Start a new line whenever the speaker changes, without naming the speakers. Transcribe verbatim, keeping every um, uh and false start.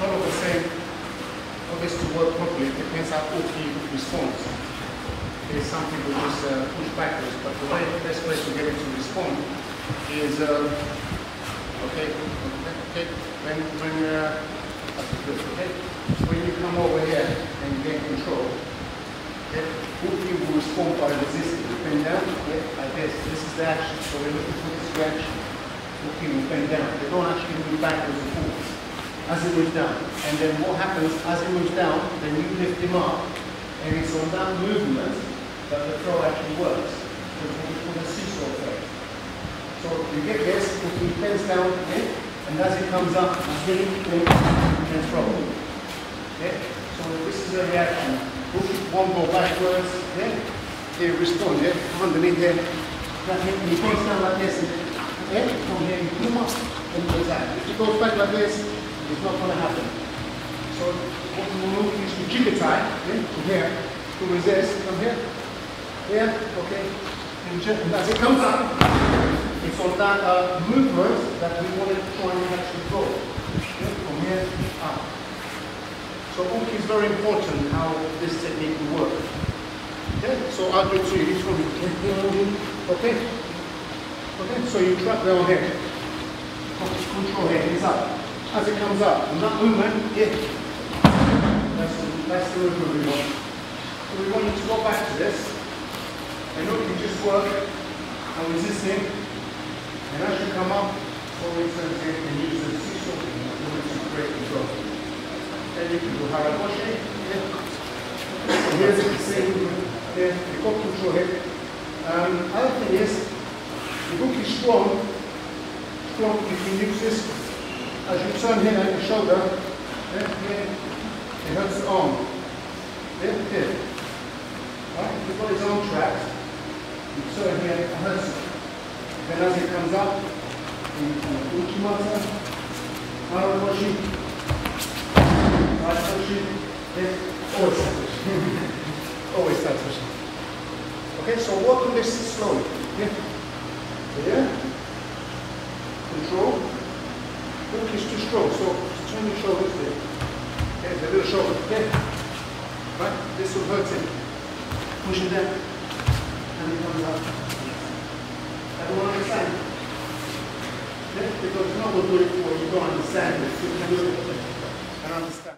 all of the same, for this to work properly, it depends how quickly it responds. There's some people just uh, push backwards, but the way, the best way to get it to respond is, uh, okay, okay, when, when, uh, okay, when you come over here and you get control, okay, quickly will respond by resisting. Bend down, okay, like this. This is the action, so we're looking for this reaction. Quickly will bend down. They don't actually move backwards and forwards as it moves down. And then what happens as it moves down, then you lift him up, and it's on that movement that the throw actually works. So it's what we call a seesaw throw. So you get this, he bends down, okay, and as it comes up, really, you can throw. Okay? So this is a reaction. One go backwards, okay? They respond, yeah? Underneath here. He goes down like this, okay? From here, you put him up, and he goes out. If he goes back like this, it's not going to happen. So what we will move is to jigger tie, okay? From here, to resist, from here. Here, okay? And as it comes up, it's on that uh, movement that we want to try and actually go. Okay? From here, up. So hook is very important how this technique will work. Okay? So I'll do it to you. Each one. Okay? Okay? So you trap down here. Control here. It's up. As it comes up, and that movement, yeah. That's the, that's the movement we want. So we want you to go back to this. And look, you just work and resist him. And as you come up, forward turns in and use the seesaw to create control. Then you can do Harai Goshi. Yeah. Here's the same. Yeah, you've got control here. Um, other thing is, the hook is strong. Strong, you can use this. As you turn here at the shoulder, yeah, here, it hurts the arm. Yeah, here. Right, you've got his arm trapped. You turn here, it hurts it. Then as it comes up, you can Uchimata, Harai Goshi, Harai Goshi, yeah, always start pushing. Always start pushing. Okay, so work on this slowly. Yeah. So yeah. Control. Hook is too strong, so turn your shoulders there. Okay, the little shoulder. Okay. Right, this will hurt him. Push him down. And he comes up. Everyone understand? Yeah? Because no one will do it for you, don't understand it. You can do it and understand.